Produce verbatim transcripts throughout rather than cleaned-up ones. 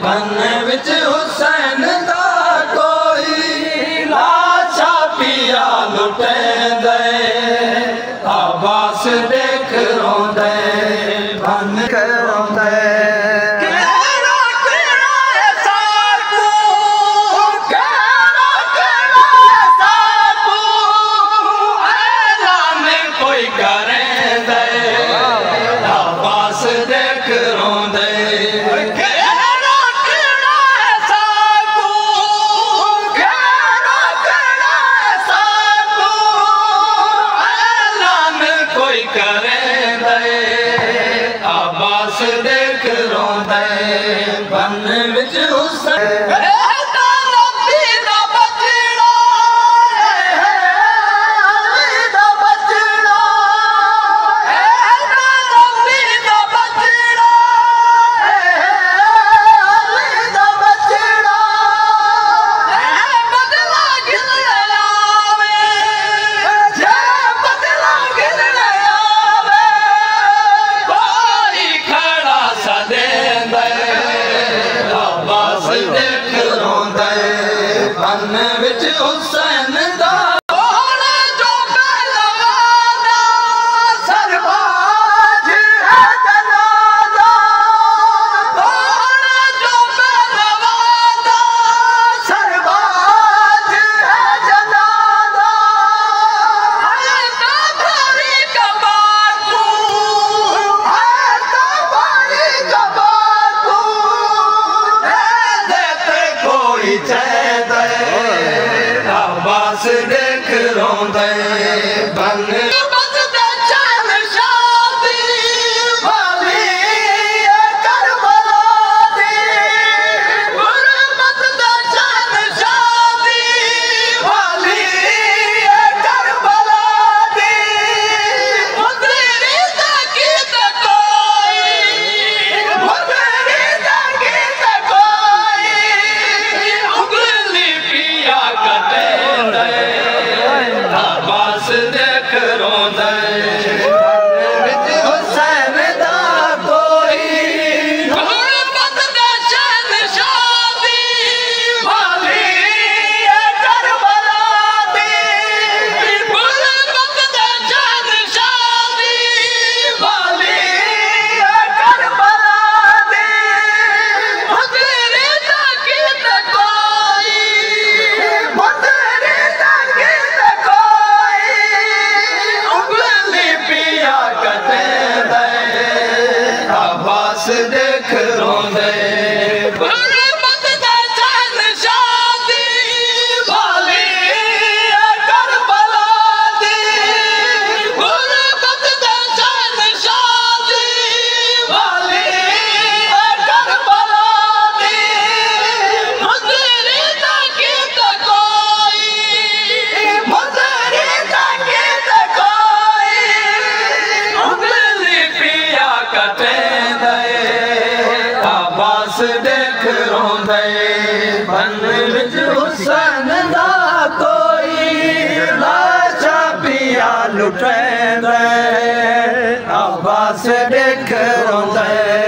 बन विच हुसैन दा कोई लाशा पिया लुटेंदे अब्बास देख रोंदे बन रोंदे देख रोंदे बन विच हुसैन बन विच हुसैन दा जो पहलवाना सरबाज है जनाजा जो पहलवाना सरबाज है जनाजा है तो भारी कबाकू है तो भारी कबाकू देते कोई चैदा अब्बास देख रोंदे बन बसदे चैन शादी वाली करबला दी बसदे चैन शादी वाली करबला दी मुदरी तकी ते कोई मुदरी तकी ते कोई उगली पिया कटे अब्बास देख रोंदे विच हुसैन दा कोई गुरबत दे चैन शादी वाली करबला दी गुरबत दे चैन शादी वाली करबला दी मुदरी तकी ते कोई मुदरी तकी ते अब्बास देख रोंदे गुरबत दे चैन शादी वाली करबला दी गुरबत दे चैन शादी वाली करबला दी मुदरी तकी ते कोई मुदरी तकी ते कोई उंगली पिया कटे अब्बास देख रोंदे बन विच हुसैन दा कोई लाशा पिया लुटेंदे अब्बास देख रोंदे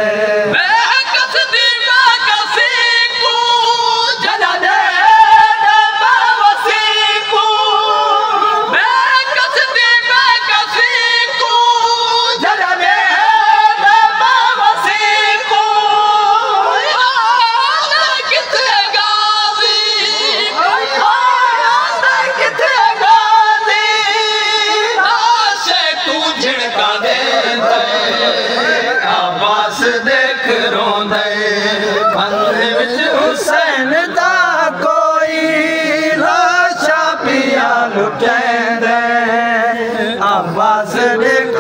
अब्बास देख रोंदे बन विच हुसैन दा कोई लाशा पिया लुटेंदे अब्बास देख